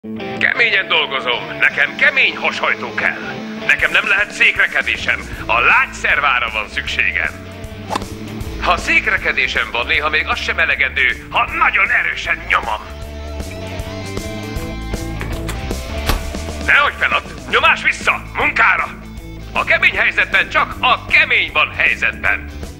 Keményen dolgozom, nekem kemény hashajtó kell. Nekem nem lehet székrekedésem, a lágyszervára van szükségem. Ha székrekedésem van, néha még az sem elegendő, ha nagyon erősen nyomom. Nehogy feladd, nyomás vissza, munkára! A kemény helyzetben csak a kemény van helyzetben.